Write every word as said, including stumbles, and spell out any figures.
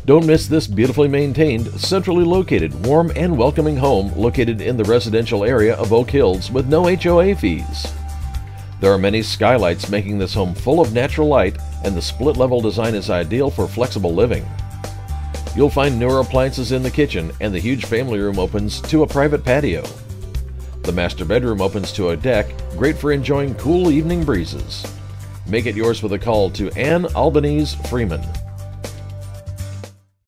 Don't miss this beautifully maintained, centrally located, warm and welcoming home located in the residential area of Oak Hills with no H O A fees. There are many skylights making this home full of natural light, and the split-level design is ideal for flexible living. You'll find newer appliances in the kitchen, and the huge family room opens to a private patio. The master bedroom opens to a deck, great for enjoying cool evening breezes. Make it yours with a call to Ann Albanese-Freeman.